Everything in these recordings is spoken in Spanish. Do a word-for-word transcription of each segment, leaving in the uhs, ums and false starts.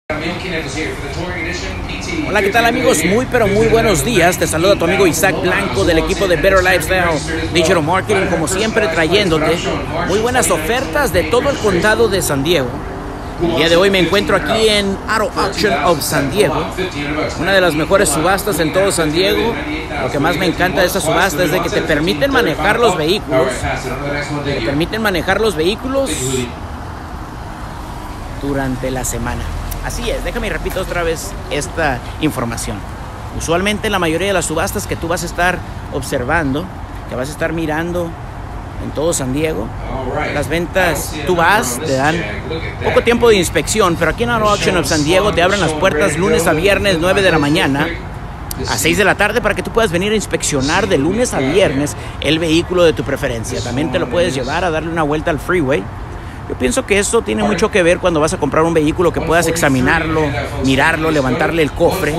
Hola, ¿qué tal amigos? Muy pero muy buenos días. Te saluda tu amigo Isaac Blanco del equipo de Better Lifestyle Digital Marketing, como siempre trayéndote muy buenas ofertas de todo el condado de San Diego. El día de hoy me encuentro aquí en Auto Auction of San Diego, una de las mejores subastas en todo San Diego. Lo que más me encanta de esta subasta es de que te permiten manejar los vehículos, te permiten manejar los vehículos durante la semana. Así es, déjame y repito otra vez esta información. Usualmente en la mayoría de las subastas que tú vas a estar observando, que vas a estar mirando en todo San Diego, las ventas, tú vas, te dan poco tiempo de inspección, pero aquí en Auto Auction of San Diego te abren las puertas lunes a viernes, nueve de la mañana a seis de la tarde, para que tú puedas venir a inspeccionar de lunes a viernes el vehículo de tu preferencia. También te lo puedes llevar a darle una vuelta al freeway. Yo pienso que eso tiene mucho que ver cuando vas a comprar un vehículo, que puedas examinarlo, mirarlo, levantarle el cofre.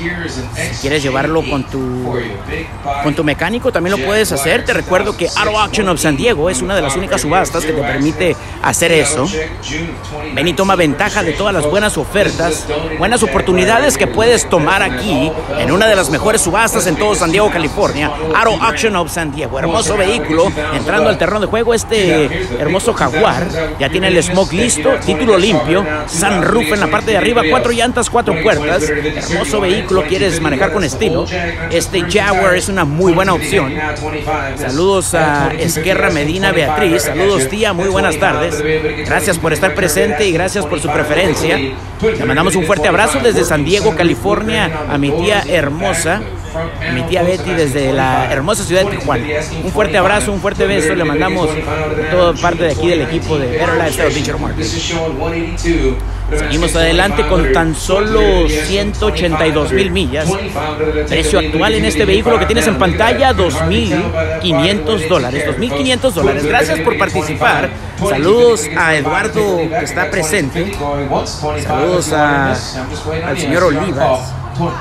Si quieres llevarlo con tu, con tu mecánico, también lo puedes hacer. Te recuerdo que Auto Auction of San Diego es una de las únicas subastas que te permite hacer eso. Ven y toma ventaja de todas las buenas ofertas, buenas oportunidades que puedes tomar aquí en una de las mejores subastas en todo San Diego, California. Auto Auction of San Diego. Hermoso vehículo, entrando al terreno de juego, este hermoso Jaguar. Ya tiene el smoke listo, título limpio, sunroof en la parte de arriba, cuatro llantas, cuatro puertas. Hermoso vehículo, quieres manejar con estilo. Este Jaguar es una muy buena opción. Saludos a Esquerra Medina Beatriz. Saludos, tía, muy buenas tardes. Gracias por estar presente y gracias por su preferencia. Le mandamos un fuerte abrazo desde San Diego, California, a mi tía hermosa, a mi tía Betty desde la hermosa ciudad de Tijuana. Un fuerte abrazo, un fuerte beso le mandamos a toda parte de aquí del equipo de Better Lifestyle Digital Marketing. Seguimos adelante con tan solo ciento ochenta y dos mil millas. Precio actual en este vehículo que tienes en pantalla, dos mil quinientos dólares. dos mil quinientos dólares. Gracias por participar. Saludos a Eduardo, que está presente. Saludos a, al señor Olivas.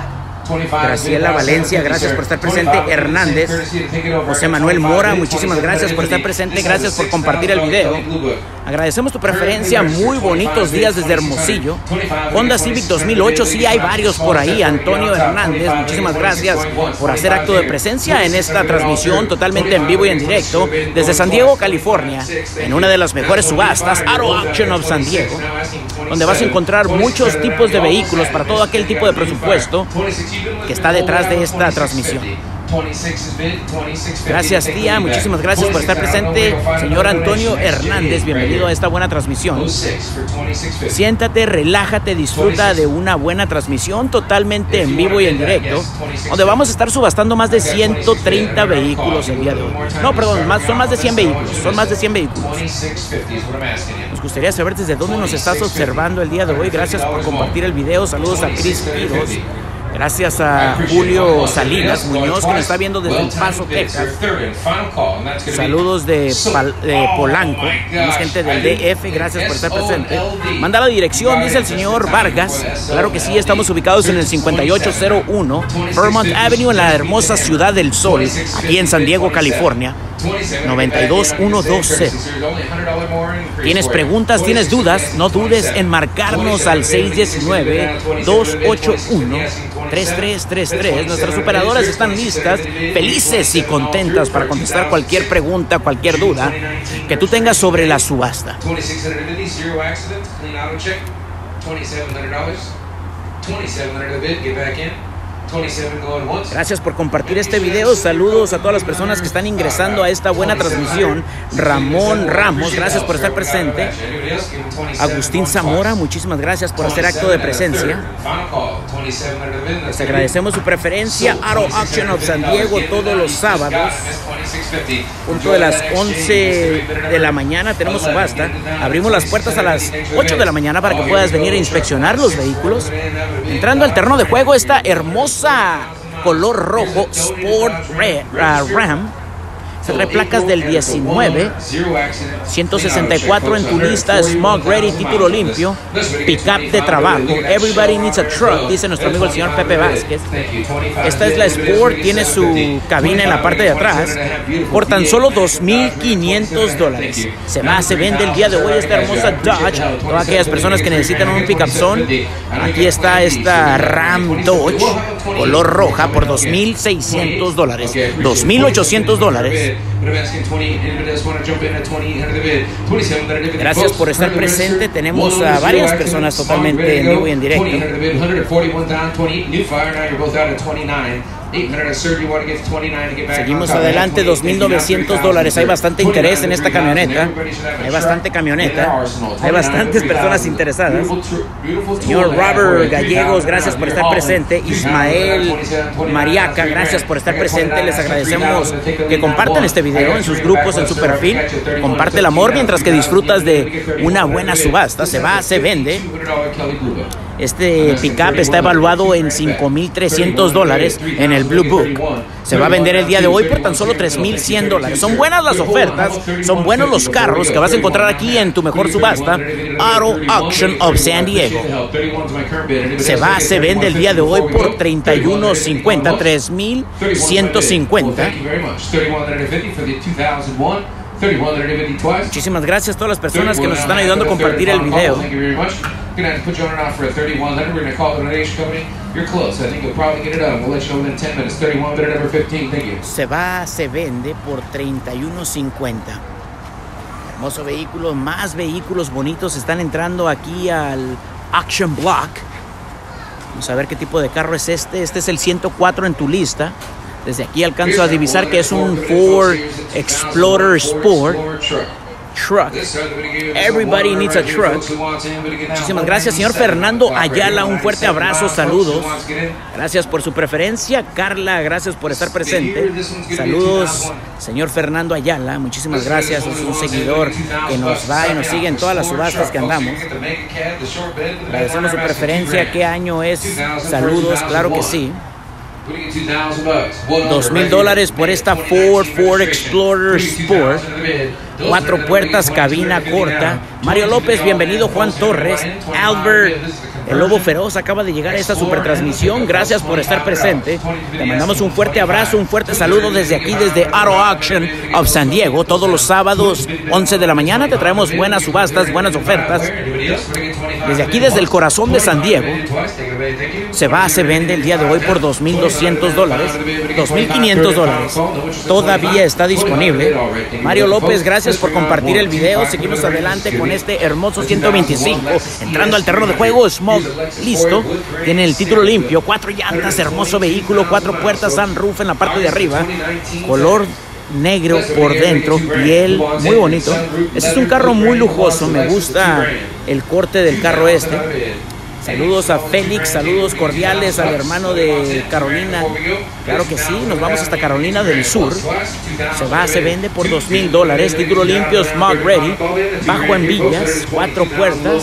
Graciela Valencia, gracias por estar presente. Hernández, José Manuel Mora, muchísimas gracias por estar presente. Gracias por compartir el video. Agradecemos tu preferencia. Muy bonitos días desde Hermosillo. Honda Civic dos mil ocho, sí hay varios por ahí. Antonio Hernández, muchísimas gracias por hacer acto de presencia en esta transmisión totalmente en vivo y en directo desde San Diego, California, en una de las mejores subastas, Auto Auction of San Diego, donde vas a encontrar muchos tipos de vehículos para todo aquel tipo de presupuesto que está detrás de esta transmisión. Gracias, tía, muchísimas gracias por estar presente. Señor Antonio Hernández, bienvenido a esta buena transmisión. Siéntate, relájate, disfruta de una buena transmisión totalmente en vivo y en directo, donde vamos a estar subastando más de ciento treinta vehículos el día de hoy. No, perdón, más, son más de cien vehículos, son más de cien vehículos. Nos gustaría saber desde dónde nos estás observando el día de hoy. Gracias por compartir el video. Saludos a Cris Piros. Gracias a Julio Salinas Muñoz, que nos está viendo desde El Paso, Texas. Saludos de, Pal de Polanco. Tenemos gente del D F, gracias por estar presente. Manda la dirección, dice el señor Vargas. Claro que sí, estamos ubicados en el cincuenta y ocho cero uno Vermont Avenue, en la hermosa Ciudad del Sol, aquí en San Diego, California. noventa y dos mil ciento veinte. ¿Tienes preguntas, tienes dudas? No dudes en marcarnos al seis uno nueve, dos ocho uno, tres tres tres tres. Nuestras operadoras están listas, felices y contentas para contestar cualquier pregunta, cualquier duda que tú tengas sobre la subasta. Gracias por compartir este video. Saludos a todas las personas que están ingresando a esta buena transmisión. Ramón Ramos, gracias por estar presente. Agustín Zamora, muchísimas gracias por hacer acto de presencia. Les agradecemos su preferencia. Auto Auction of San Diego todos los sábados, punto de las once de la mañana tenemos subasta. Abrimos las puertas a las ocho de la mañana para que puedas venir a inspeccionar los vehículos. Entrando al terreno de juego, esta hermosa color rojo Sport Ram Se trae placas del diecinueve, ciento sesenta y cuatro en tu lista, Smog Ready, título limpio, pickup de trabajo. Everybody needs a truck, dice nuestro amigo el señor Pepe Vázquez. Esta es la Sport, tiene su cabina en la parte de atrás, por tan solo dos mil quinientos dólares. Se va, se vende el día de hoy esta hermosa Dodge. Todas aquellas personas que necesitan un pickup son, aquí está esta Ram Dodge, color roja, por dos mil seiscientos dólares, dos mil ochocientos dólares. Gracias por estar presente. Tenemos a varias personas totalmente en vivo y en directo. Seguimos adelante, dos mil novecientos dólares. Hay bastante interés en esta camioneta. Hay bastante camioneta. Hay bastantes personas interesadas. Señor Robert Gallegos, gracias por estar presente. Ismael Mariaca, gracias por estar presente. Les agradecemos que compartan este video en sus grupos, en su perfil. Comparte el amor mientras que disfrutas de una buena subasta. Se va, se vende. Este pickup está evaluado en cinco mil trescientos dólares en el Blue Book. Se va a vender el día de hoy por tan solo tres mil cien dólares. Son buenas las ofertas, son buenos los carros que vas a encontrar aquí en tu mejor subasta, Auto Auction of San Diego. Se va, se vende el día de hoy por treinta y uno cincuenta, tres mil ciento cincuenta. Muchísimas gracias a todas las personas que nos están ayudando a compartir el video. Se va, se vende por treinta y uno cincuenta. Hermoso vehículo, más vehículos bonitos están entrando aquí al Auction Block. Vamos a ver qué tipo de carro es este. Este es el ciento cuatro en tu lista. Desde aquí alcanzo a divisar que es un Ford Explorer Sport Truck. Everybody needs a truck. Muchísimas gracias, señor Fernando Ayala. Un fuerte abrazo, saludos. Gracias por su preferencia. Carla, gracias por estar presente. Saludos, señor Fernando Ayala. Muchísimas gracias. Es un seguidor que nos va y nos sigue en todas las subastas que andamos. Agradecemos su preferencia. ¿Qué año es? Saludos, claro que sí. Dos mil dólares por esta Ford Ford Explorer Sport. Cuatro puertas, cabina corta. Mario López, bienvenido. Juan Torres, Albert, el Lobo Feroz acaba de llegar a esta super transmisión. Gracias por estar presente. Te mandamos un fuerte abrazo, un fuerte saludo desde aquí, desde Auto Auction of San Diego. Todos los sábados, once de la mañana, te traemos buenas subastas, buenas ofertas. Desde aquí, desde el corazón de San Diego. Se va, se vende el día de hoy por dos mil doscientos dólares, dos mil quinientos dólares. Todavía está disponible. Mario López, gracias por compartir el video. Seguimos adelante con este hermoso ciento veinticinco. Entrando al terreno de juego, Smog listo. Tiene el título limpio, cuatro llantas, hermoso vehículo, cuatro puertas, sunroof en la parte de arriba. Color negro por dentro, piel muy bonito. Este es un carro muy lujoso, me gusta el corte del carro este. Saludos a Félix, saludos cordiales al hermano de Carolina. Claro que sí, nos vamos hasta Carolina del Sur. Se va, se vende por dos mil dólares. Título limpio, Smog Ready. Bajo en Villas, cuatro puertas.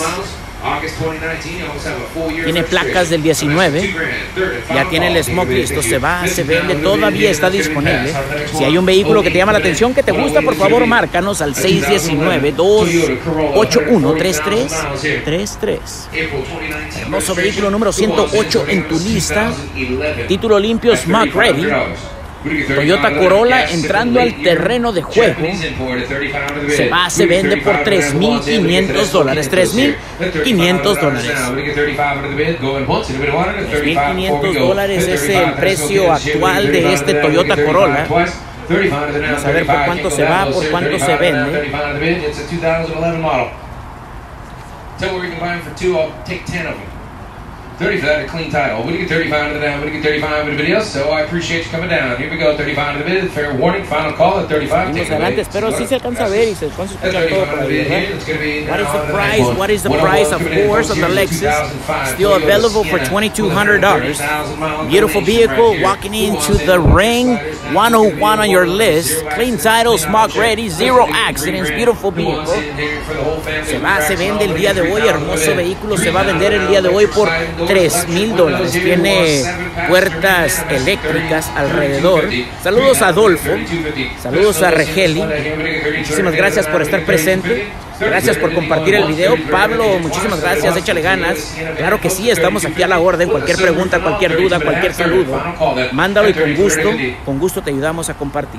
Tiene placas del diecinueve. Ya tiene el Smog listo. Se va, se vende, todavía está disponible. Si hay un vehículo que te llama la atención, que te gusta, por favor márcanos al seis uno nueve, dos ocho uno, tres tres tres tres. Hermoso vehículo número ciento ocho en tu lista. Título limpio, Smog Ready. Toyota Corolla entrando al terreno de juego. Se va, se vende por tres mil quinientos dólares. tres mil quinientos dólares. tres mil quinientos dólares es el precio actual de este Toyota Corolla. Vamos a ver por cuánto se va, por cuánto se vende. thirty for that, a clean title. What do you get thirty-five to the down? What do you get thirty-five to the video? So I appreciate you coming down. Here we go, thirty-five to the bid. Fair warning, final call at thirty-five. Seguimos adelante, espero sí se alcanza a ver y se alcanza a escuchar todo por ahí, ¿verdad? What is the price? What is the price, of course, of the Lexus? Still available for twenty-two hundred dollars. Beautiful vehicle, walking into the ring. one oh one on your list. Clean title, Smog Ready, zero accidents. Beautiful vehicle. Se va, se vende el día de hoy. Hermoso vehículo, se va a vender el día de hoy por tres mil dólares. Tiene puertas eléctricas alrededor. Saludos a Adolfo. Saludos a Regeli. Muchísimas gracias por estar presente. Gracias por compartir el video. Pablo, muchísimas gracias. Échale ganas. Claro que sí, estamos aquí a la orden. Cualquier pregunta, cualquier duda, cualquier saludo, mándalo y con gusto, con gusto te ayudamos a compartir.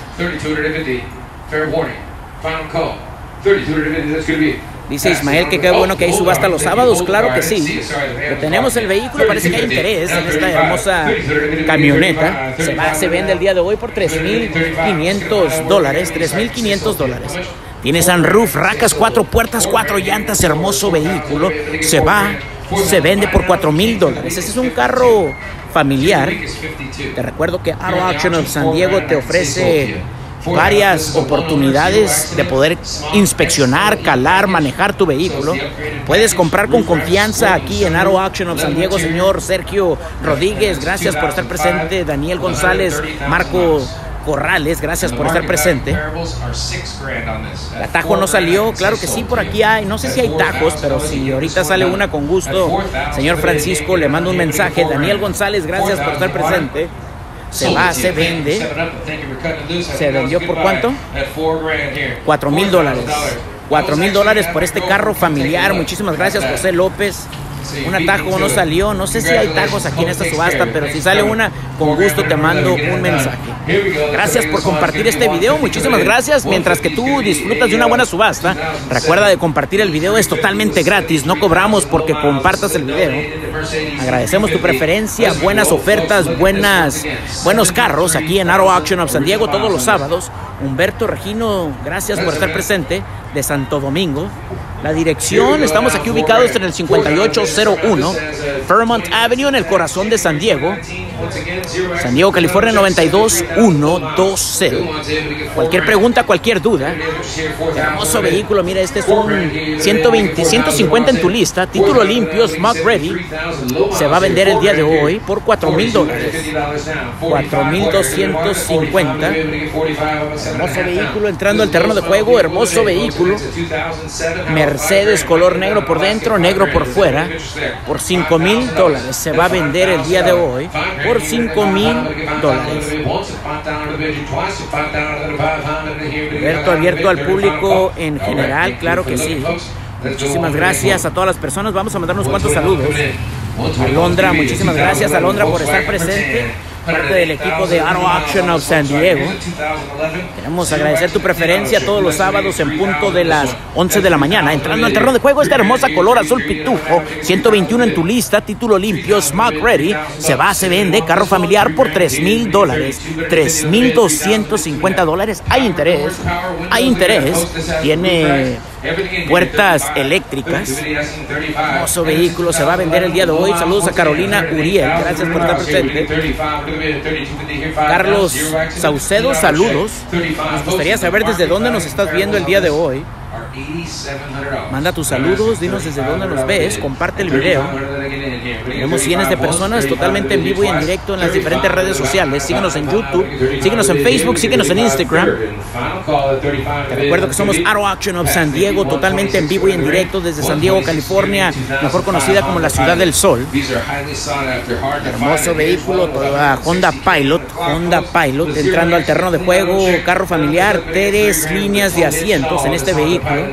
Dice Ismael que qué bueno que hay subasta los sábados. Claro que sí. Pero tenemos el vehículo, parece que hay interés en esta hermosa camioneta. Se va, se vende el día de hoy por tres mil quinientos dólares. tres mil quinientos dólares. Tiene sunroof, racas, cuatro puertas, cuatro llantas, hermoso vehículo. Se va, se vende por cuatro mil dólares. Este es un carro familiar. Te recuerdo que Auto Auction of San Diego te ofrece varias oportunidades de poder inspeccionar, calar, manejar tu vehículo. Puedes comprar con confianza aquí en Auto Auction of San Diego. Señor Sergio Rodríguez, gracias por estar presente. Daniel González, Marco Corrales, gracias por estar presente. El tajo no salió, claro que sí, por aquí hay, no sé si hay tajos, pero si ahorita sale una con gusto, señor Francisco, le mando un mensaje. Daniel González, gracias por estar presente. Se va, se vende. ¿Se vendió por cuánto? Cuatro mil dólares. Cuatro mil dólares por este carro familiar. Muchísimas gracias, José López. Un atajo no salió, no sé si hay tajos aquí en esta subasta, pero si sale una, con gusto te mando un mensaje. Gracias por compartir este video, muchísimas gracias. Mientras que tú disfrutas de una buena subasta, recuerda de compartir el video, es totalmente gratis, no cobramos porque compartas el video. Agradecemos tu preferencia, buenas ofertas, buenas, buenos carros aquí en Auto Auction of San Diego todos los sábados. Humberto Regino, gracias por estar presente, de Santo Domingo. La dirección, estamos aquí ubicados en el cincuenta y ocho cero uno Fairmont Avenue, en el corazón de San Diego. San Diego, California, noventa y dos mil ciento veinte. Cualquier pregunta, cualquier duda. Hermoso vehículo, mira, este es un ciento veinte, ciento cincuenta en tu lista. Título limpio, Smart Ready. Se va a vender el día de hoy por cuatro mil dólares. cuatro mil doscientos cincuenta. Hermoso vehículo entrando al terreno de juego. Hermoso vehículo. Mercedes color negro por dentro, negro por fuera, por cinco mil dólares. Se va a vender el día de hoy por cinco mil dólares. Abierto, abierto al público en general, claro que sí. Muchísimas gracias a todas las personas. Vamos a mandar unos cuantos saludos. Alondra, muchísimas gracias, Alondra, por estar presente. Parte del equipo de Auto Auction of San Diego. Queremos agradecer tu preferencia todos los sábados en punto de las once de la mañana. Entrando al terreno de juego, esta hermosa color azul pitufo, ciento veintiuno en tu lista, título limpio, Smart Ready. Se va, se vende, carro familiar por tres mil dólares, tres mil doscientos cincuenta dólares. Hay interés, hay interés. Tiene puertas eléctricas. Hermoso vehículo, se va a vender el día de hoy. Saludos a Carolina Uriel, gracias por estar presente. Carlos Saucedo, saludos. Nos gustaría saber desde dónde nos estás viendo el día de hoy. Manda tus saludos, dinos desde dónde nos ves, comparte el video. Tenemos cientos de personas totalmente en vivo y en directo en las diferentes redes sociales. Síguenos en YouTube, síguenos en Facebook, síguenos en Instagram. Te recuerdo que somos Auto Auction of San Diego, totalmente en vivo y en directo desde San Diego, California, mejor conocida como la Ciudad del Sol. Hermoso vehículo, toda Honda Pilot, Honda Pilot, entrando al terreno de juego, carro familiar, tres líneas de asientos en este vehículo.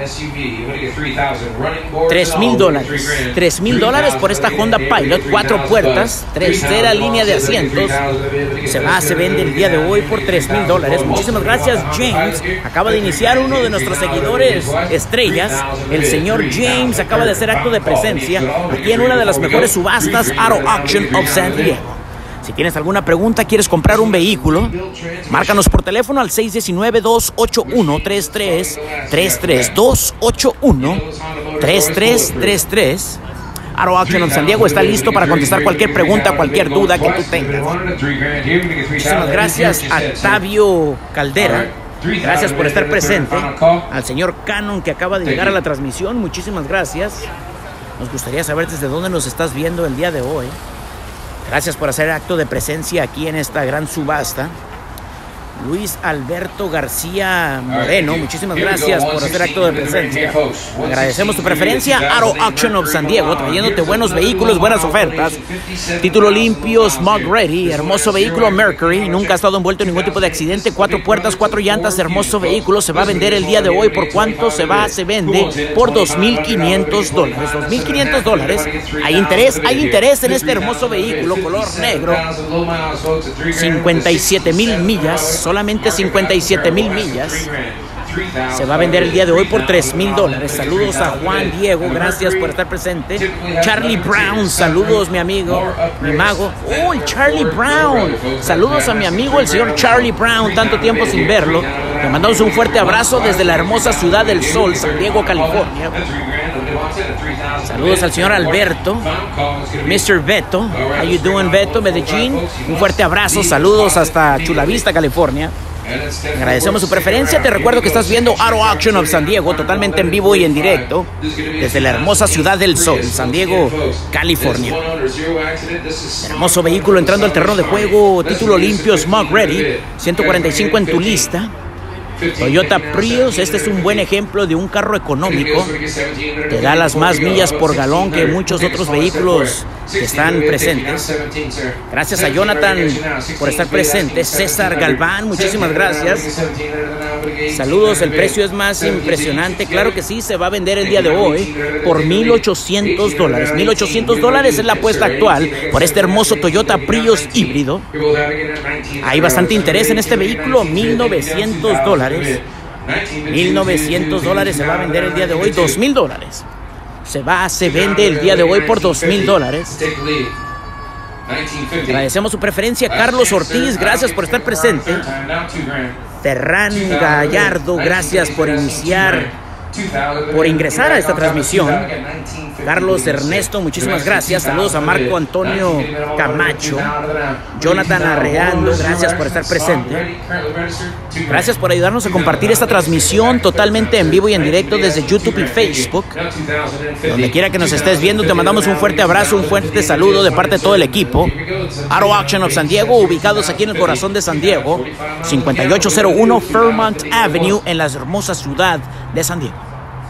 tres mil dólares. tres mil dólares por esta Honda Pilot, cuatro puertas, tercera línea de asientos. Se va, se vende el día de hoy por tres mil dólares. Muchísimas gracias, James. Acaba de iniciar uno de nuestros seguidores estrellas. El señor James acaba de hacer acto de presencia aquí en una de las mejores subastas, Auto Auction of San Diego. Si tienes alguna pregunta, quieres comprar un vehículo, márcanos por teléfono al seis uno nueve, dos ocho uno, tres tres tres tres, dos ocho uno, tres tres tres tres. Auto Auction of San Diego está listo para contestar cualquier pregunta, cualquier duda que tú tengas. Muchísimas gracias a Tavio Caldera. Gracias por estar presente. Al señor Canon que acaba de llegar a la transmisión, muchísimas gracias. Nos gustaría saber desde dónde nos estás viendo el día de hoy. Gracias por hacer acto de presencia aquí en esta gran subasta. Luis Alberto García Moreno, muchísimas gracias por hacer acto de presencia. Agradecemos tu preferencia. Aro Auction of San Diego, trayéndote buenos vehículos, buenas ofertas. Título limpio, smog ready, hermoso vehículo Mercury, nunca ha estado envuelto en ningún tipo de accidente. Cuatro puertas, cuatro llantas, hermoso vehículo. Se va a vender el día de hoy. ¿Por cuánto se va? Se vende por dos mil quinientos dólares. dos mil quinientos dólares. Hay interés, hay interés en este hermoso vehículo color negro. cincuenta y siete mil millas. Solamente cincuenta y siete mil millas. Se va a vender el día de hoy por tres mil dólares. Saludos a Juan Diego, gracias por estar presente. Charlie Brown, saludos mi amigo, mi mago. ¡Oh, Charlie Brown! Saludos a mi amigo el señor Charlie Brown, tanto tiempo sin verlo. Le mandamos un fuerte abrazo desde la hermosa ciudad del sol, San Diego, California. Saludos al señor Alberto, mister Beto. How you doing, Beto? Medellín. Un fuerte abrazo, saludos hasta Chula Vista, California. Agradecemos su preferencia. Te recuerdo que estás viendo Auto Auction of San Diego, totalmente en vivo y en directo, desde la hermosa ciudad del sol, San Diego, California. Hermoso vehículo entrando al terreno de juego, título limpio, smog ready, ciento cuarenta y cinco en tu lista. Toyota Prius, este es un buen ejemplo de un carro económico. Te da las más millas por galón que muchos otros vehículos que están presentes. Gracias a Jonathan por estar presente. César Galván, muchísimas gracias. Saludos, el precio es más impresionante. Claro que sí, se va a vender el día de hoy por mil ochocientos dólares. mil ochocientos dólares es la apuesta actual por este hermoso Toyota Prius híbrido. Hay bastante interés en este vehículo, mil novecientos dólares. mil novecientos dólares se va a vender el día de hoy, dos mil dólares. Se va, se vende el día de hoy por dos mil dólares. Agradecemos su preferencia, Carlos Ortiz, gracias por estar presente. Ferran Gallardo, gracias por iniciar, por ingresar a esta transmisión. Carlos Ernesto, muchísimas gracias. Saludos a Marco Antonio Camacho. Jonathan Arreando, gracias por estar presente. Gracias por ayudarnos a compartir esta transmisión totalmente en vivo y en directo desde YouTube y Facebook. Donde quiera que nos estés viendo, te mandamos un fuerte abrazo, un fuerte saludo de parte de todo el equipo. Auto Auction of San Diego, ubicados aquí en el corazón de San Diego, cincuenta y ocho cero uno Fairmont Avenue, en la hermosa ciudad de San Diego.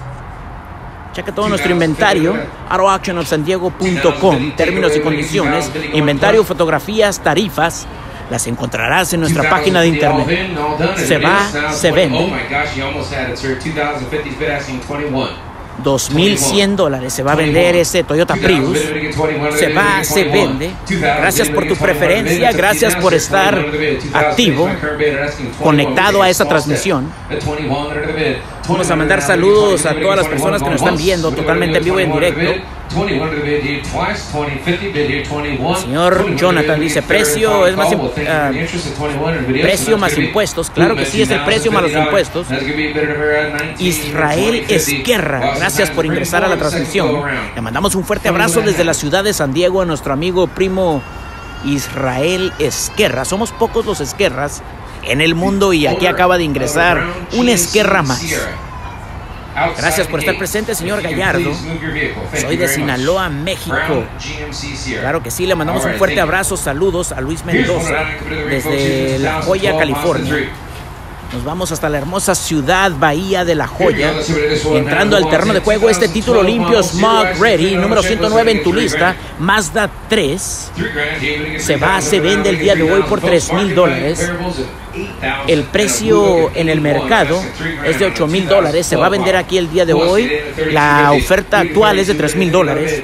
Checa todo nuestro inventario, auto auction of san diego punto com, términos y condiciones, inventario, fotografías, tarifas, las encontrarás en nuestra página de internet. Se va, se vende. dos mil cien dólares se va a vender ese Toyota Prius. Se va, se vende. Gracias por tu preferencia, gracias por estar activo, conectado a esta transmisión. Vamos a mandar saludos a todas las personas que nos están viendo totalmente en vivo y en directo. Señor Jonathan dice, precio es más uh, precio más impuestos. Claro que sí, es el precio más los impuestos. Israel Esquerra, gracias por ingresar a la transmisión. Le mandamos un fuerte abrazo desde la ciudad de San Diego a nuestro amigo primo Israel Esquerra. Somos pocos los Esquerras en el mundo y aquí acaba de ingresar un Esquerra más. Gracias por estar presente, señor Gallardo. Soy de Sinaloa, México. Claro que sí, le mandamos un fuerte abrazo. Saludos a Luis Mendoza desde La Joya, California. Nos vamos hasta la hermosa ciudad Bahía de La Joya. Entrando al terreno de juego, este título limpio, Smog Ready, número ciento nueve en tu lista, Mazda tres. Se va, se vende el día de hoy por tres mil dólares. El precio en el mercado es de ocho mil dólares. Se va a vender aquí el día de hoy. La oferta actual es de tres mil dólares.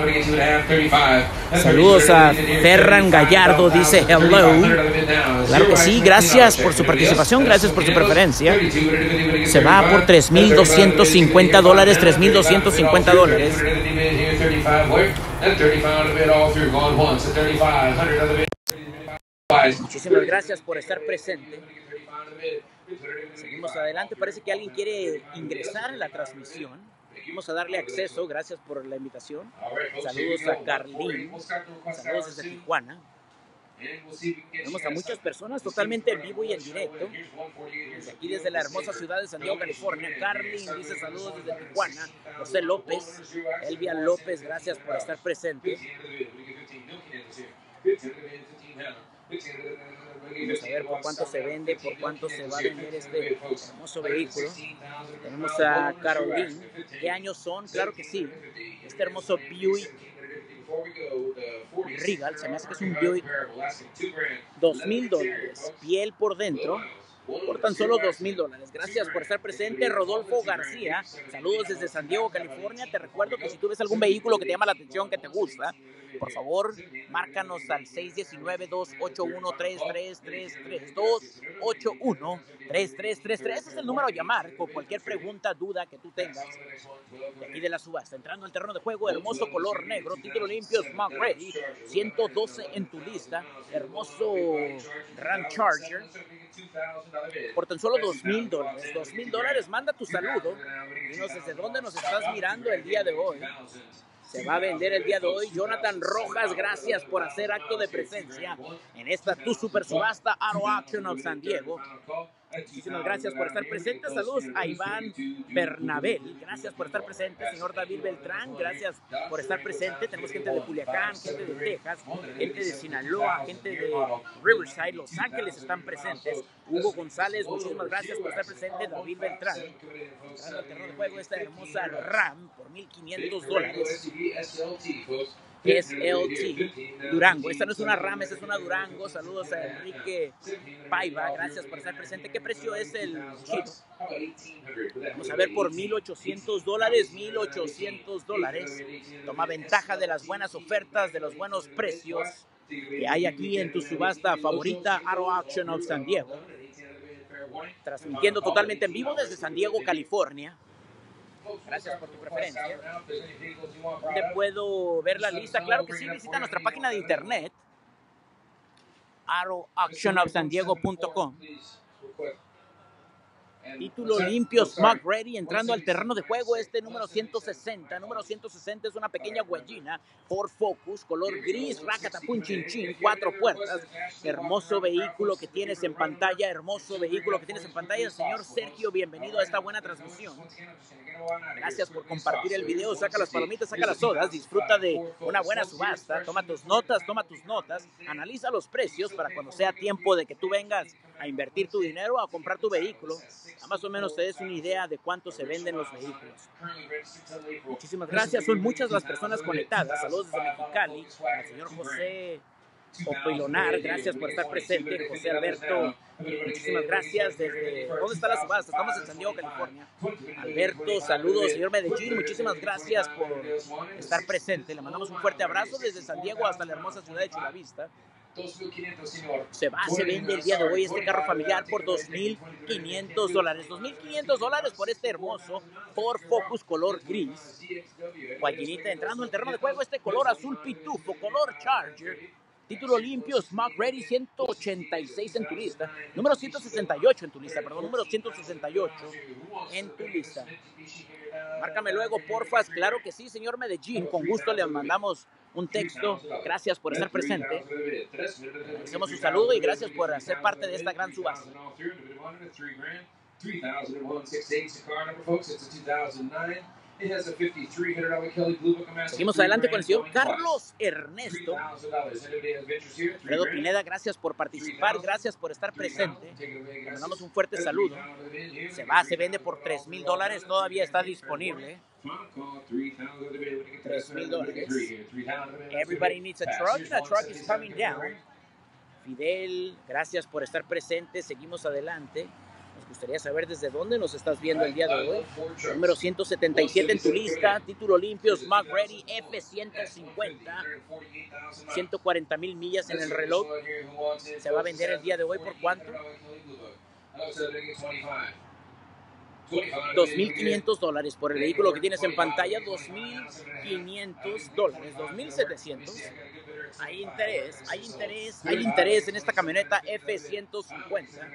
Saludos a Ferran Gallardo, dice hello. Claro que sí, gracias por su participación, gracias por su preferencia. Se va por tres mil doscientos cincuenta dólares, tres mil doscientos cincuenta dólares. Muchísimas gracias por estar presente. Seguimos adelante. Parece que alguien quiere ingresar en la transmisión. Vamos a darle acceso. Gracias por la invitación. Saludos a Carlín. Saludos desde Tijuana. Tenemos a muchas personas totalmente en vivo y en directo. Desde aquí, desde la hermosa ciudad de San Diego, California. Carlin dice saludos desde Tijuana. José López, Elvia López, gracias por estar presente. Vamos a ver por cuánto se vende, por cuánto se va a vender este hermoso vehículo. Tenemos a Caroline. ¿Qué años son? Claro que sí. Este hermoso Buick Regal, se me hace que es un Buick, dos mil dólares, piel por dentro, por tan solo dos mil dólares. Gracias por estar presente, Rodolfo García. Saludos desde San Diego, California. Te recuerdo que si tú ves algún vehículo que te llama la atención, que te gusta, por favor, márcanos al seis uno nueve, dos ocho uno, tres tres tres tres, dos ocho uno, tres tres tres tres. Ese es el número a llamar con cualquier pregunta, duda que tú tengas. De aquí de la subasta, entrando al terreno de juego, hermoso color negro, título limpio, Smart Ready, ciento doce en tu lista, hermoso Ram Charger, por tan solo dos mil dólares. dos mil dólares, manda tu saludo, dinos desde dónde nos estás mirando el día de hoy. Se va a vender el día de hoy. Jonathan Rojas, gracias por hacer acto de presencia en esta tu super subasta Auto Auction of San Diego. Muchísimas gracias por estar presente. Saludos a Iván Bernabel. Gracias por estar presente. Señor David Beltrán, gracias por estar presente. Tenemos gente de Culiacán, gente de Texas, gente de Sinaloa, gente de Riverside, Los Ángeles están presentes. Hugo González, muchísimas gracias por estar presente. David Beltrán. Entrando al terreno de juego esta hermosa RAM por mil quinientos dólares. Es L T Durango. Esta no es una RAM, esta es una Durango. Saludos a Enrique Paiva, gracias por estar presente. ¿Qué precio es el chip? Vamos a ver por mil ochocientos dólares, mil ochocientos dólares. Toma ventaja de las buenas ofertas, de los buenos precios que hay aquí en tu subasta favorita, Auto Auction of San Diego. Transmitiendo totalmente en vivo desde San Diego, California. Gracias por tu preferencia. ¿Dónde puedo ver la lista? Claro que sí, visita nuestra página de internet, auto auction of san diego punto com. Título limpio, Smart Ready, entrando al terreno de juego este número ciento sesenta. Número ciento sesenta es una pequeña huellina Ford Focus, color gris, racatapun chin chin, cuatro puertas. Hermoso vehículo que tienes en pantalla, hermoso vehículo que tienes en pantalla. Señor Sergio, bienvenido a esta buena transmisión. Gracias por compartir el video. Saca las palomitas, saca las sodas, disfruta de una buena subasta. Toma tus notas, toma tus notas. Analiza los precios para cuando sea tiempo de que tú vengas a invertir tu dinero o a comprar tu vehículo, a más o menos te des una idea de cuánto se venden los vehículos. Muchísimas gracias. Son muchas las personas conectadas. Saludos desde Mexicali. Al señor José Opilonar, gracias por estar presente. José Alberto, muchísimas gracias. Desde ¿dónde está la subasta? Estamos en San Diego, California. Alberto, saludos. Señor Medellín, muchísimas gracias por estar presente. Le mandamos un fuerte abrazo desde San Diego hasta la hermosa ciudad de Chula Vista. Se va, se vende el día de hoy este carro familiar por dos mil quinientos dólares. dos mil quinientos dólares por este hermoso Ford Focus color gris. Guayinita entrando en el terreno de juego este color azul pitufo, color Charger. Título limpio, Smart Ready, ciento ochenta y seis en tu lista. Número ciento sesenta y ocho en tu lista, perdón, número ciento sesenta y ocho en tu lista. Márcame luego, porfas. Claro que sí, señor Medellín. Con gusto le mandamos un texto. Gracias por estar presente. Hacemos su saludo y gracias por ser parte de esta gran subasta. Seguimos adelante con el señor Carlos Ernesto. Alfredo Pineda, gracias por participar, gracias por estar presente. Le mandamos un fuerte saludo. Se va, se vende por tres mil dólares, todavía está disponible. tres mil dólares. Everybody needs a truck, and a truck is coming down. Fidel, gracias por estar presente, seguimos adelante. Nos gustaría saber desde dónde nos estás viendo el día de hoy. Número ciento setenta y siete en tu lista. Título limpio, Smart Ready, F ciento cincuenta. ciento cuarenta mil millas en el reloj. Se va a vender el día de hoy por ¿cuánto? dos mil quinientos dólares por el vehículo que tienes en pantalla. dos mil quinientos dólares. dos mil setecientos. Hay interés, hay interés, hay interés en esta camioneta F ciento cincuenta.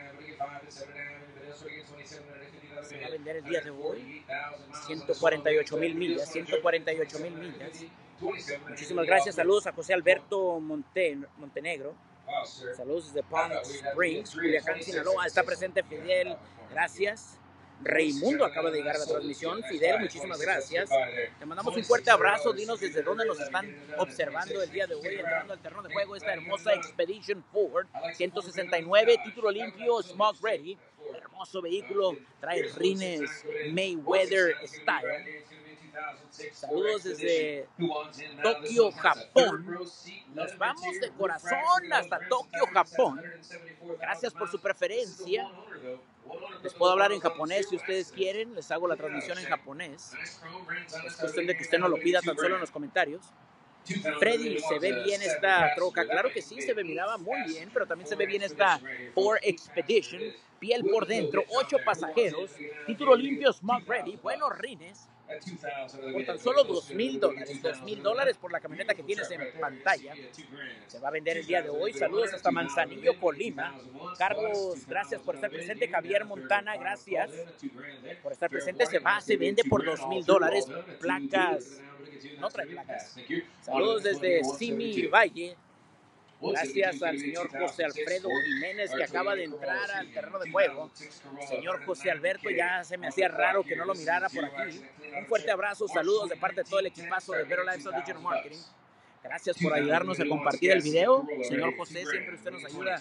Se va a vender el día de hoy ciento cuarenta y ocho mil millas, ciento cuarenta y ocho mil millas. Muchísimas gracias. Saludos a José Alberto Monte, Montenegro. Saludos desde Palm Springs, Culiacán, Sinaloa. Está presente Fidel. Gracias. Raimundo acaba de llegar a la transmisión. Fidel, muchísimas gracias. Te mandamos un fuerte abrazo. Dinos desde dónde nos están observando el día de hoy, entrando al terreno de juego esta hermosa Expedition Ford ciento sesenta y nueve, título limpio, Smoke Ready. Hermoso vehículo, trae rines Mayweather Style. Saludos desde Tokio, Japón. Nos vamos de corazón hasta Tokio, Japón. Gracias por su preferencia. Les puedo hablar en japonés si ustedes quieren. Les hago la transmisión en japonés. Es cuestión de que usted no lo pida tan solo en los comentarios. Freddy, ¿se ve bien esta troca? Claro que sí, se ve, miraba muy bien, pero también se ve bien esta Ford Expedition. Piel por dentro, ocho pasajeros, título limpio, Smoke Ready, buenos rines. Por tan solo dos mil dólares, dos mil dólares por la camioneta que tienes en pantalla. Se va a vender el día de hoy. Saludos hasta Manzanillo, Colima. Carlos, gracias por estar presente. Javier Montana, gracias por estar presente. Se va, se vende por dos mil dólares. Placas, no trae placas. Saludos desde Simi Valle. Gracias al señor José Alfredo Jiménez que acaba de entrar al terreno de juego. Señor José Alberto, ya se me hacía raro que no lo mirara por aquí. Un fuerte abrazo, saludos de parte de todo el equipazo de Better Lifestyle Digital Marketing. Gracias por ayudarnos a compartir el video. Señor José, siempre usted nos ayuda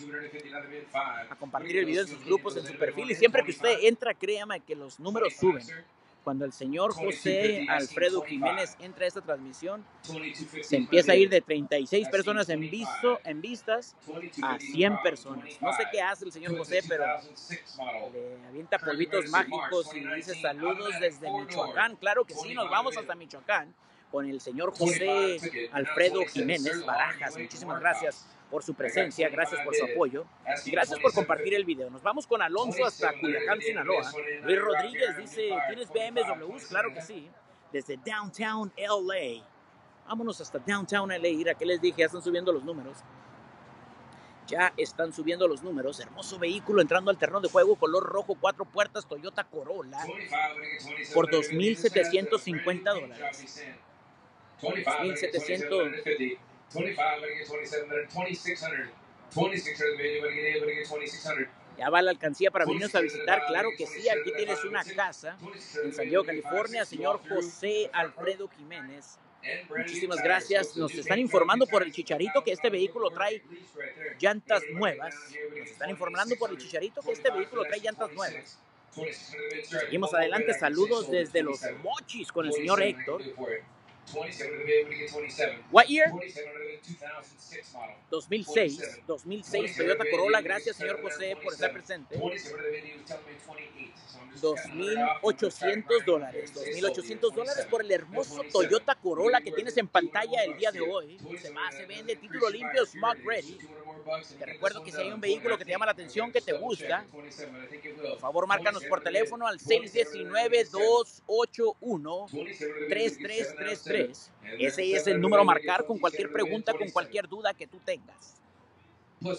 a compartir el video en sus grupos, en su perfil. Y siempre que usted entra, créame que los números suben. Cuando el señor José Alfredo Jiménez entra a esta transmisión, se empieza a ir de treinta y seis personas en, visto, en vistas a cien personas. No sé qué hace el señor José, pero le avienta polvitos mágicos y dice saludos desde Michoacán. Claro que sí, nos vamos hasta Michoacán con el señor José Alfredo Jiménez Barajas. Muchísimas gracias por su presencia, gracias por su apoyo y gracias por compartir el video. Nos vamos con Alonso hasta Culiacán, Sinaloa. Luis Rodríguez dice, ¿tienes B M Ws? Claro que sí, desde Downtown L A. Vámonos hasta Downtown L A. Mira, ¿qué les dije? Ya están subiendo los números. Ya están subiendo los números. Hermoso vehículo entrando al terreno de juego, color rojo, cuatro puertas, Toyota Corolla, por dos mil setecientos cincuenta dólares. dos mil setecientos. Ya va la alcancía para venirnos a visitar. Claro que sí, aquí tienes una casa en San Diego, California. Señor José Alfredo Jiménez, muchísimas gracias. Nos están informando por el Chicharito que este vehículo trae llantas nuevas. Nos están informando por el Chicharito que este vehículo trae llantas nuevas. Seguimos adelante. Saludos desde Los Mochis con el señor Héctor. What year? dos mil seis. dos mil seis Toyota Corolla. Gracias, señor José, por estar presente. dos mil ochocientos dólares. dos mil ochocientos dólares por el hermoso Toyota Corolla que tienes en pantalla el día de hoy. Se va, se vende, título limpio, Smoke Ready. Te recuerdo que si hay un vehículo que te llama la atención, que te gusta, por favor, márcanos por teléfono al seis uno nueve, dos ocho uno, tres tres tres tres. Ese es el número a marcar con cualquier pregunta, con cualquier duda que tú tengas. Me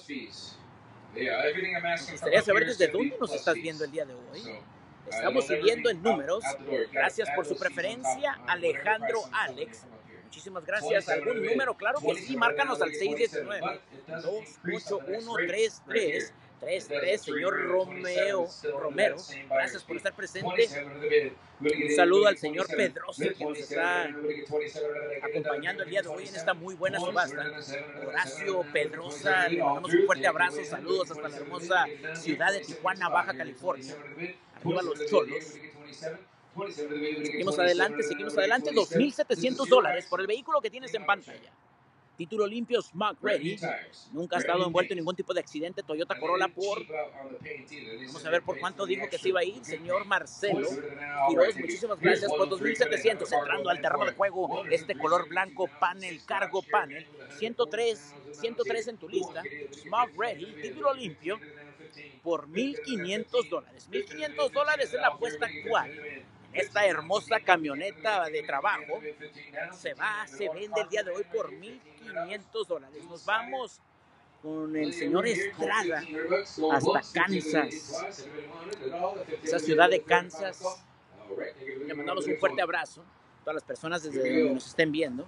gustaría saber desde dónde nos estás viendo el día de hoy. Estamos subiendo en números. Gracias por su preferencia, Alejandro Alex. Muchísimas gracias. ¿Algún número? Claro que sí. Márcanos al seis uno nueve, dos ocho uno, tres tres tres tres. Señor Romeo Romero, gracias por estar presente. Un saludo al señor Pedrosa que nos está acompañando el día de hoy en esta muy buena subasta. Horacio Pedrosa, le mandamos un fuerte abrazo. Saludos hasta la hermosa ciudad de Tijuana, Baja California. Arriba los Cholos. Seguimos adelante, seguimos adelante. dos mil setecientos dólares por el vehículo que tienes en pantalla. Título limpio, Smoke Ready. Nunca ha estado envuelto en ningún tipo de accidente. Toyota Corolla por... Vamos a ver por cuánto dijo que se iba a ir. Señor Marcelo Quiroz, muchísimas gracias por dos mil setecientos. Entrando al terreno de juego, este color blanco panel, cargo panel. ciento tres, ciento tres en tu lista. Smoke Ready, título limpio por mil quinientos dólares. mil quinientos dólares es la apuesta actual. Esta hermosa camioneta de trabajo se va, se vende el día de hoy por mil quinientos dólares. Nos vamos con el señor Estrada hasta Kansas, esa ciudad de Kansas. Le mandamos un fuerte abrazo a todas las personas desde donde nos estén viendo.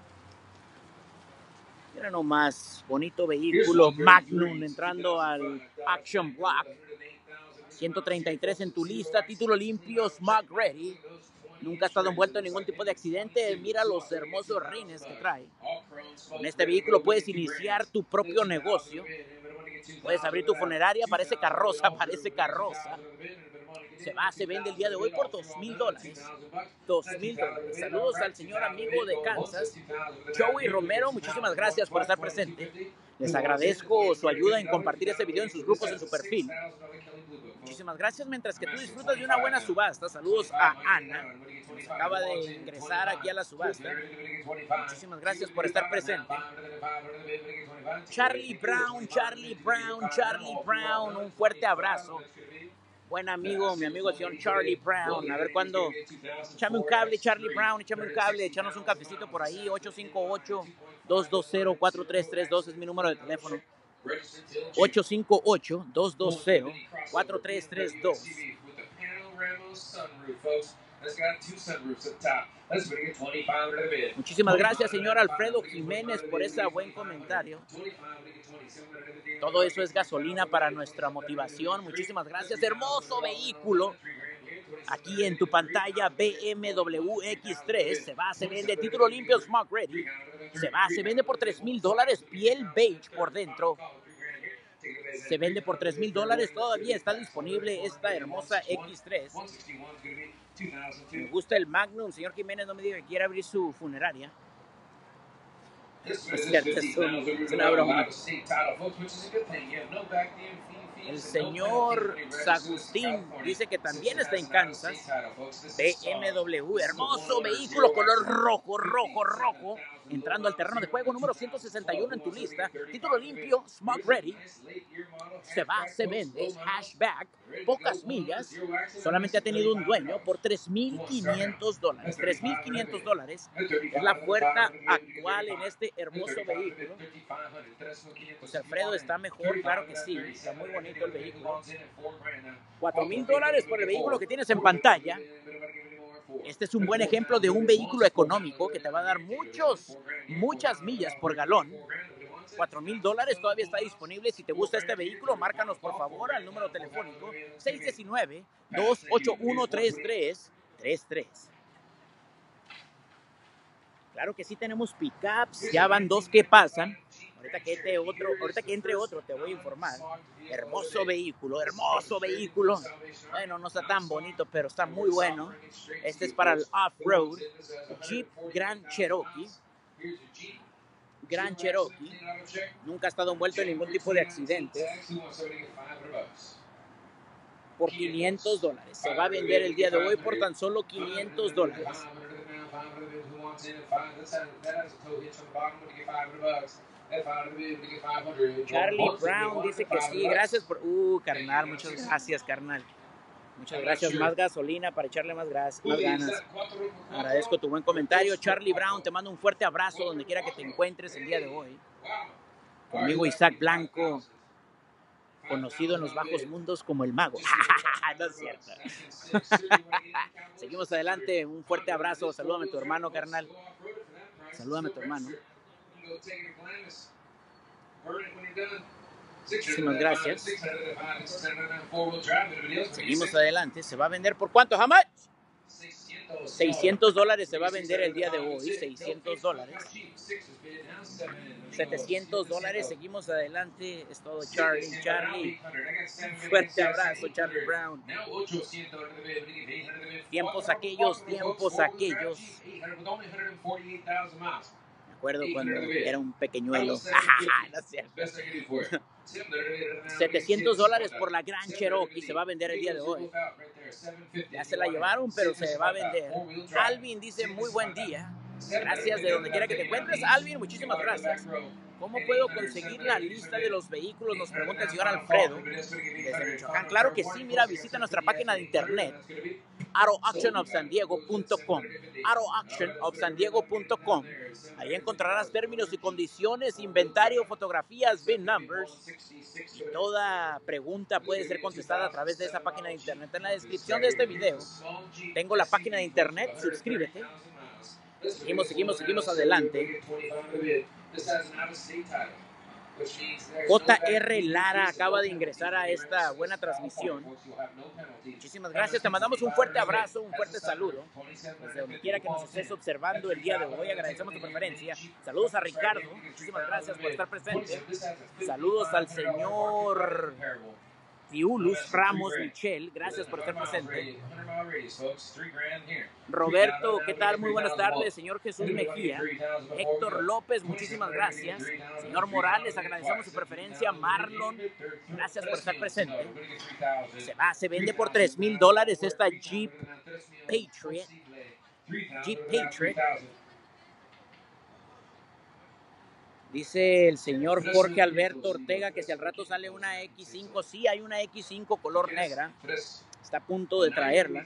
Mira nomás, bonito vehículo Magnum entrando al Action Block. ciento treinta y tres en tu lista, título limpio, Smog Ready. Nunca ha estado envuelto en ningún tipo de accidente. Mira los hermosos rines que trae. Con este vehículo puedes iniciar tu propio negocio. Puedes abrir tu funeraria. Parece carroza, parece carroza. Se va, se vende el día de hoy por dos mil dólares. dos mil dólares. Saludos al señor amigo de Kansas, Joey Romero. Muchísimas gracias por estar presente. Les agradezco su ayuda en compartir este video en sus grupos, en su perfil. Muchísimas gracias. Mientras que tú disfrutas de una buena subasta, saludos a Ana, que acaba de ingresar aquí a la subasta. Muchísimas gracias por estar presente. Charlie Brown, Charlie Brown, Charlie Brown, un fuerte abrazo. Buen amigo, mi amigo el señor Charlie Brown. A ver cuándo. Échame un cable, Charlie Brown, échame un cable, échanos un cafecito por ahí. ocho cinco ocho, dos dos cero, cuatro tres tres dos es mi número de teléfono. ocho cinco ocho, dos dos cero, cuatro tres tres dos. Muchísimas gracias, señor Alfredo Jiménez, por ese buen comentario. Todo eso es gasolina para nuestra motivación. Muchísimas gracias. Hermoso vehículo. Aquí en tu pantalla, B M W X tres. Se va, se vende. Título limpio, Smog Ready. Se va, se vende por tres mil dólares. Piel beige por dentro. Se vende por tres mil dólares. Todavía está disponible esta hermosa X tres. Me gusta el Magnum. Señor Jiménez, no me diga que quiere abrir su funeraria. Es cierto, es, un, es una broma. El señor Sagustín dice que también está en Kansas. B M W, hermoso vehículo color rojo, rojo, rojo. Entrando al terreno de juego, número ciento sesenta y uno en tu lista. Título limpio, Smog Ready. Se va, se vende. Hashback, pocas millas. Solamente ha tenido un dueño por tres mil quinientos dólares. tres mil quinientos dólares es la oferta actual en este hermoso vehículo. Pues Alfredo, está mejor, claro que sí. Está muy bonito el vehículo. cuatro mil dólares por el vehículo que tienes en pantalla. Este es un buen ejemplo de un vehículo económico que te va a dar muchos, muchas millas por galón. cuatro mil dólares todavía está disponible. Si te gusta este vehículo, márcanos por favor al número telefónico seis uno nueve, dos ocho uno, tres tres tres tres. Claro que sí tenemos pickups, ya van dos que pasan. Ahorita que entre otro, ahorita que entre otro te voy a informar. Hermoso vehículo, hermoso vehículo. Bueno, no está tan bonito, pero está muy bueno. Este es para el off-road. Jeep Grand Cherokee. Grand Cherokee. Nunca ha estado envuelto en ningún tipo de accidente. Por quinientos dólares. Se va a vender el día de hoy por tan solo quinientos dólares. Charlie Brown dice que sí. Gracias por... Uh, carnal, muchas gracias, carnal. Muchas gracias. Más gasolina para echarle más, gas, más ganas. Agradezco tu buen comentario. Charlie Brown, te mando un fuerte abrazo donde quiera que te encuentres el día de hoy. Conmigo Isaac Blanco, conocido en los bajos mundos como el mago. No es cierto. Seguimos adelante. Un fuerte abrazo. Salúdame a tu hermano, carnal. Salúdame a tu hermano. Muchísimas gracias. Seguimos adelante. ¿Se va a vender por cuánto, Hamad? seiscientos dólares se va a vender el día de hoy. seiscientos dólares. setecientos dólares. Seguimos adelante. Es todo, Charlie. Charlie. Fuerte abrazo, Charlie Brown. Tiempos aquellos, tiempos aquellos. Me acuerdo cuando era un pequeñuelo. No es cierto. setecientos dólares por la Grand Cherokee se va a vender el día de hoy. Ya se la llevaron, pero se va a vender. Alvin dice muy buen día. Gracias de donde quiera que te encuentres, Alvin. Muchísimas gracias. ¿Cómo puedo conseguir la lista de los vehículos? Nos pregunta el señor Alfredo desde Michoacán. Claro que sí, mira, visita nuestra página de internet auto auction of san diego punto com auto auction of san diego punto com. Ahí encontrarás términos y condiciones, inventario, fotografías, V I N numbers. Y toda pregunta puede ser contestada a través de esa página de internet. En la descripción de este video tengo la página de internet, suscríbete. Seguimos, seguimos, seguimos adelante. J R Lara acaba de ingresar a esta buena transmisión. Muchísimas gracias, te mandamos un fuerte abrazo, un fuerte saludo. Desde donde quiera que nos estés observando el día de hoy, agradecemos tu preferencia. Saludos a Ricardo, muchísimas gracias por estar presente. Saludos al señor Tiulus Ramos Michel, gracias por estar presente. Roberto, ¿qué tal? Muy buenas tardes. Señor Jesús Mejía. Héctor López, muchísimas gracias. Señor Morales, agradecemos su preferencia. Marlon, gracias por estar presente. Se va, se vende por tres mil dólares esta Jeep Patriot. Jeep Patriot. Dice el señor Jorge Alberto Ortega que si al rato sale una X cinco, sí hay una X cinco color negra, está a punto de traerla.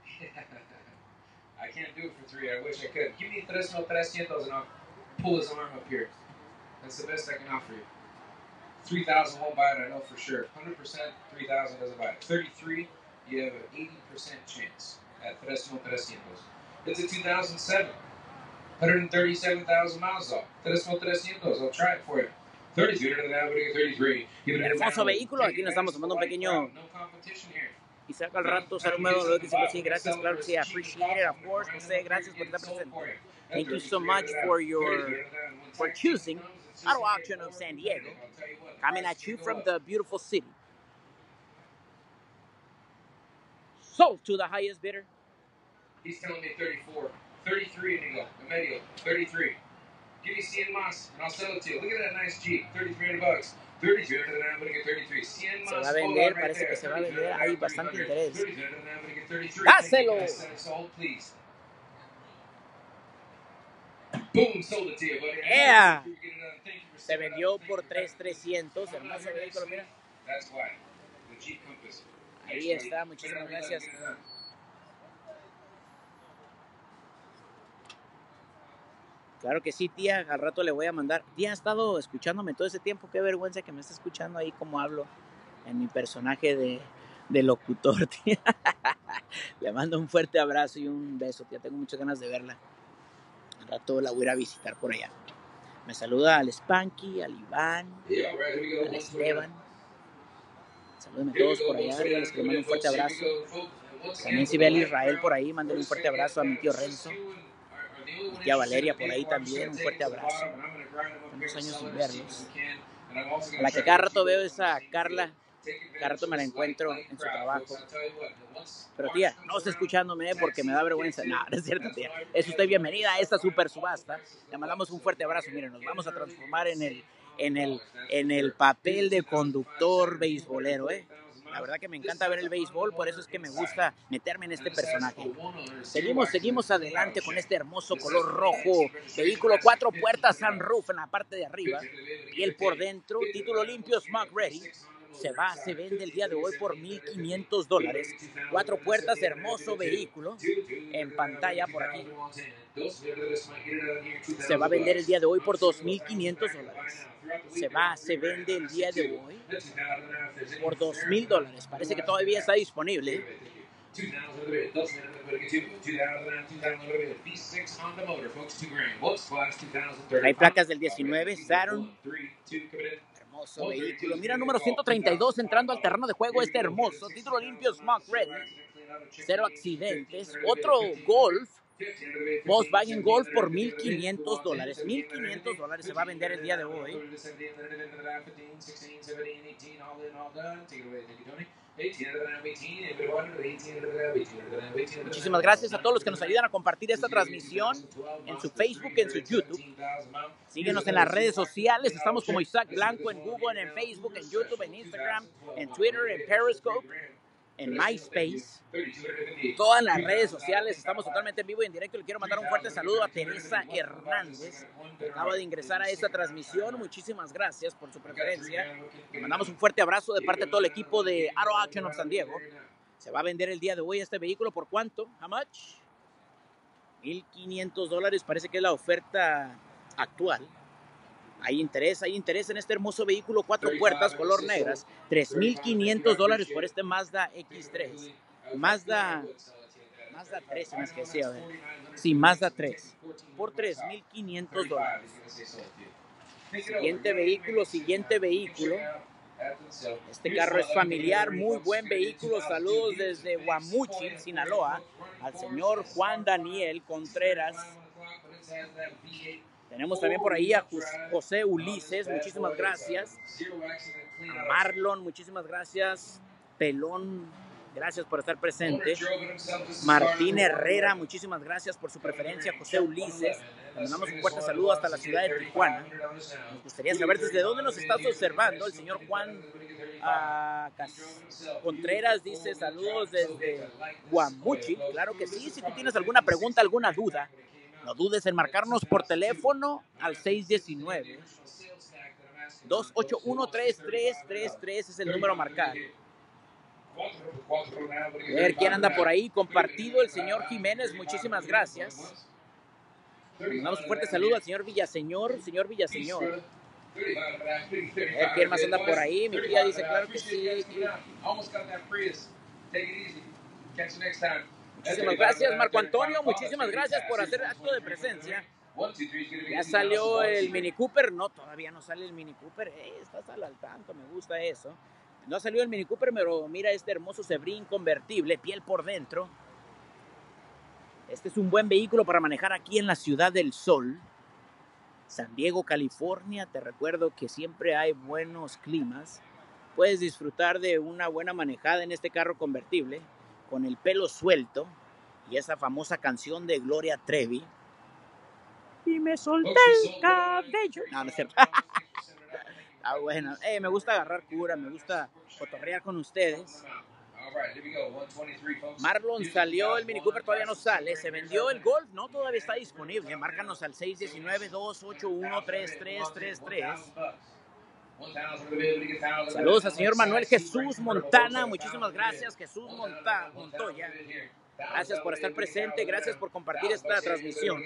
I can't do it for three. I wish I could. Give me tres mil trescientos and I'll pull his arm up here. That's the best I can offer you. three thousand won't buy it, I know for sure. one hundred percent three thousand doesn't buy it. thirty-three, you have an eighty percent chance at tres mil trescientos. It's a two thousand seven. one hundred thirty-seven thousand miles off. tres mil trescientos, I'll try it for you. thirty-three, thirty-three. Hermoso vehículo, aquí nos estamos tomando un pequeño... Isaac al rato, saludos, lo que sí, gracias, claro que sí, appreciate it, of course, José, gracias por estar presente. Thank you so much for your, for choosing Auto Auction of San Diego, coming at you from the beautiful city. Sold to the highest bidder. He's telling me thirty-four, thirty-three, Inigo, Medio, thirty-three. Give me cien más, and I'll sell it to you. Look at that nice Jeep, thirty-three hundred bucks. thirty-three, I'm going to get thirty-three. cien Se más. va a vender, parece que se va a vender, hay bastante interés. ¡Dáselo! Boom, sold it to you, buddy. Yeah. Se vendió por tres mil trescientos, hermoso vehículo, mira. That's why. The Jeep Compass. Ahí está, muchísimas gracias. Claro que sí, tía, al rato le voy a mandar. Tía, ha estado escuchándome todo ese tiempo, qué vergüenza que me esté escuchando ahí como hablo en mi personaje de, de locutor, tía. Le mando un fuerte abrazo y un beso, tía, tengo muchas ganas de verla. Al rato la voy a ir a visitar por allá. Me saluda al Spanky, al Iván, al Esteban. Salúdenme todos por allá, les mando un fuerte abrazo. También si ve al Israel por ahí, mándale un fuerte abrazo a mi tío Renzo. Mi tía Valeria por ahí también, un fuerte abrazo. Tantos años sin verlos. A la que cada rato veo es a Carla, cada rato me la encuentro en su trabajo. Pero tía, no está escuchándome porque me da vergüenza. No, no es cierto, tía. Es usted bienvenida a esta super subasta. Le mandamos un fuerte abrazo. Miren, nos vamos a transformar en el, en el, en el papel de conductor beisbolero, ¿eh? La verdad que me encanta ver el béisbol, por eso es que me gusta meterme en este personaje. Seguimos, seguimos adelante con este hermoso color rojo. Vehículo cuatro puertas, sunroof en la parte de arriba. Piel por dentro, título limpio, Smog Ready. Se va, se vende el día de hoy por mil quinientos dólares. Cuatro puertas, hermoso vehículo. En pantalla por aquí. Se va a vender el día de hoy por dos mil quinientos dólares. Se va, se vende el día de hoy por dos mil dólares. Parece que todavía está disponible. Hay placas del diecinueve, Saturn. Hermoso vehículo. Mira, número ciento treinta y dos entrando al terreno de juego. Este hermoso. Título limpio, Smog Ready. Cero accidentes. Otro Golf. Volkswagen Golf por mil quinientos dólares. mil quinientos dólares se va a vender el día de hoy. Muchísimas gracias a todos los que nos ayudan a compartir esta transmisión en su Facebook, en su YouTube. Síguenos en las redes sociales. Estamos como Isaac Blanco en Google, en Facebook, en YouTube, en Instagram, en Twitter, en Periscope, en MySpace, todas las redes sociales. Estamos totalmente en vivo y en directo. Le quiero mandar un fuerte saludo a Teresa Hernández, que acaba de ingresar a esta transmisión. Muchísimas gracias por su preferencia. Le mandamos un fuerte abrazo de parte de todo el equipo de Auto Auction of San Diego. Se va a vender el día de hoy este vehículo. ¿Por cuánto? How much? mil quinientos dólares, parece que es la oferta actual. Hay interés, hay interés en este hermoso vehículo, cuatro puertas, color negras, tres mil quinientos dólares por este Mazda X tres. Mazda, Mazda tres, se me es que decía, a ver. Sí, Mazda tres, por tres mil quinientos dólares. Siguiente vehículo, siguiente vehículo. Este carro es familiar, muy buen vehículo. Saludos desde Guamuchil, Sinaloa, al señor Juan Daniel Contreras. Tenemos también por ahí a José Ulises, muchísimas gracias. A Marlon, muchísimas gracias. Pelón, gracias por estar presente. Martín Herrera, muchísimas gracias por su preferencia. José Ulises, le mandamos un fuerte saludo hasta la ciudad de Tijuana. Nos gustaría saber desde dónde nos estás observando. El señor Juan uh, Contreras dice saludos desde Guamuchil. Claro que sí, si tú tienes alguna pregunta, alguna duda, no dudes en marcarnos por teléfono al seis uno nueve, dos ocho uno, tres tres tres tres, es el número a marcar. A ver quién anda por ahí. Compartido el señor Jiménez, muchísimas gracias. Le mandamos un fuerte saludo al señor Villaseñor, señor Villaseñor. A ver quién más anda por ahí. Mi tía dice, claro que sí. Muchísimas gracias, Marco Antonio. Muchísimas gracias por hacer acto de presencia. Ya salió el Mini Cooper. No, todavía no sale el Mini Cooper. Eh, estás al tanto, me gusta eso. No ha salido el Mini Cooper, pero mira este hermoso Sebring convertible, piel por dentro. Este es un buen vehículo para manejar aquí en la Ciudad del Sol, San Diego, California. Te recuerdo que siempre hay buenos climas. Puedes disfrutar de una buena manejada en este carro convertible, con el pelo suelto y esa famosa canción de Gloria Trevi. Y me solté el cabello. No, no es cierto. Ah, bueno. Eh, me gusta agarrar cura, me gusta cotorrear con ustedes. Marlon salió, el Mini Cooper todavía no sale. Se vendió el Golf, no, todavía está disponible. Márcanos al seis uno nueve, dos ocho uno, tres tres tres tres. Saludos al señor Manuel Jesús Montana. Muchísimas gracias, Jesús Monta Montoya. Gracias por estar presente, gracias por compartir esta transmisión.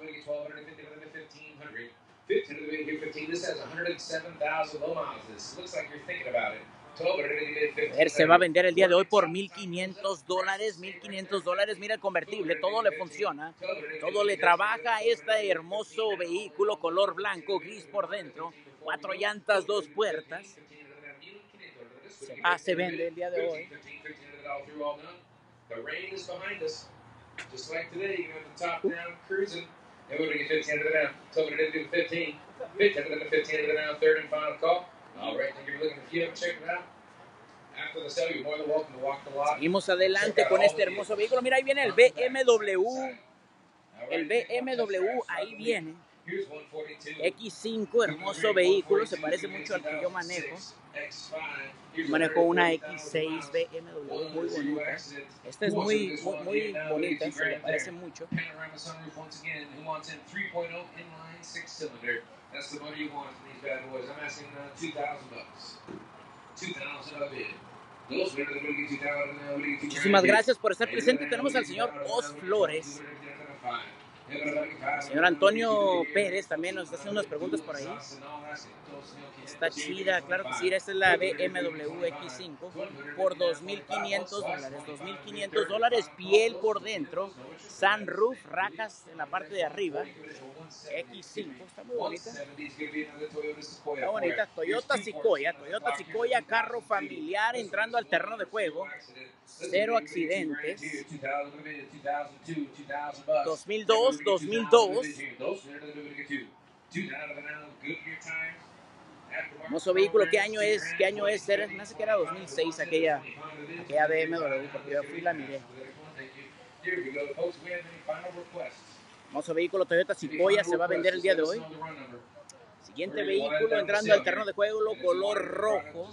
A ver, se va a vender el día de hoy por mil quinientos dólares, mil quinientos dólares. Mira el convertible, todo le funciona, todo le trabaja a este hermoso vehículo color blanco, gris por dentro, cuatro llantas, dos puertas. Se va, se vende el día de hoy. Seguimos adelante con este hermoso vehículo. Mira, ahí viene el B M W. El B M W, ahí viene. X cinco, hermoso vehículo. Se parece mucho al que yo manejo. Yo manejo una X seis B M W muy bonita. Esta es muy, muy, muy bonita. Se le parece mucho. Muchísimas gracias por estar presente. Tenemos al señor Os Flores. El señor Antonio Pérez también nos está haciendo unas preguntas por ahí. Está chida, claro que sí. Esta es la B M W X cinco por dos mil quinientos dólares. dos mil quinientos dólares, piel por dentro, sunroof, rajas en la parte de arriba. X cinco, está muy bonita. Está bonita. Toyota Sequoia, Toyota Sequoia, carro familiar entrando al terreno de juego. Cero accidentes. dos mil dos, dos mil dos. Hermoso vehículo. ¿Qué año es? ¿Qué año es? Me hace que era dos mil seis aquella, aquella B M W, porque yo fui y la miré. Hermoso vehículo Toyota Sequoia, se va a vender el día de hoy. Siguiente vehículo entrando al terreno de juego, color rojo.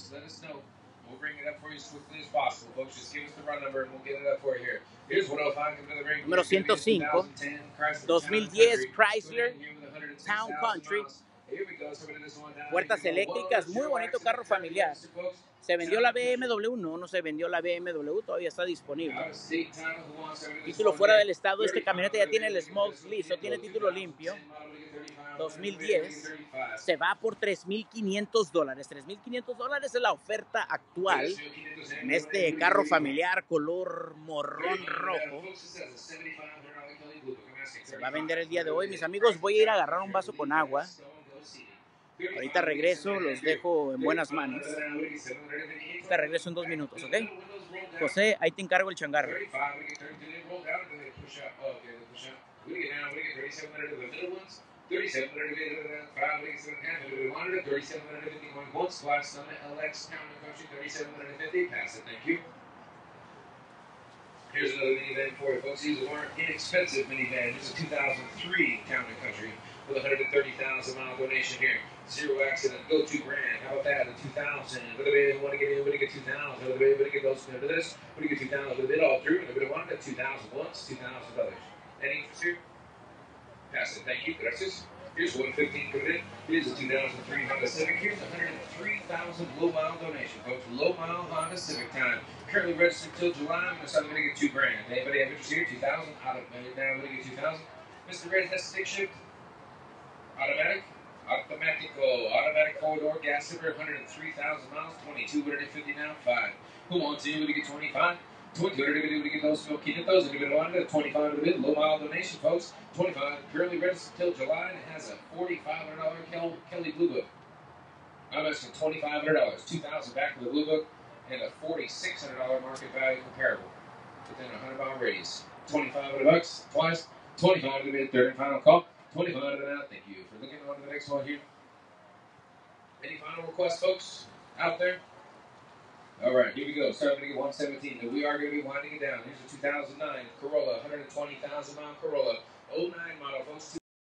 Número ciento cinco, dos mil diez Chrysler Town Country. Puertas eléctricas, muy bonito carro familiar. ¿Se vendió la B M W? No, no se vendió la B M W, todavía está disponible. Título fuera del estado, este camioneta ya tiene el smog liso, tiene título limpio. dos mil diez, se va por tres mil quinientos dólares. tres mil quinientos dólares es la oferta actual en este carro familiar color morrón rojo. Se va a vender el día de hoy. Mis amigos, voy a ir a agarrar un vaso con agua. Ahorita regreso, los dejo en buenas manos. Ahorita regreso en dos minutos, ¿ok? José, ahí te encargo el changarro. Here's another minivan for you, folks. These are more inexpensive minivan. This is a two thousand three Town and Country with a one hundred thirty thousand mile donation here. Zero accident, go two grand. How about that? The two thousand. What do they want to get? What do you get two thousand? What do they get those into this? What do you get two thousand? What do they all through? And they wanted two thousand once, two thousand others. Any interest here? Pass it. Thank you. Gracias. Here's one fifteen put it in. Here's a two thousand three Honda Civic. Here's a one hundred three thousand low mile donation, folks. Low mile Honda Civic time. Currently registered till July. I'm going to get two grand. Anybody have interest here? two thousand. Out of now, I'm going to get two thousand. Mister Red, that's stick shift. Automatic. Automatico. Automatic four door gas cylinder. one hundred three thousand miles. twenty-two fifty now. Five. Who wants it? We're going to get twenty-five. twenty-two to get those smoke keep those. And one to twenty-five to the bid. Low mile donation, folks. twenty-five. Currently registered till July and it has a forty-five hundred dollars Kel Kelly Blue Book. I'm asking twenty-five hundred dollars. two thousand dollars back to the Blue Book. And a forty-six hundred dollars market value comparable within a hundred mile radius. twenty-five hundred bucks twice. twenty-five to the bid. Third and final call. twenty-five to the out. Thank you for looking on to the next one here. Any final requests, folks, out there? All right, here we go. Starting to get one seventeen. Now we are going to be winding it down. Here's a two thousand nine Corolla, one hundred twenty thousand mile Corolla. oh nine model, folks.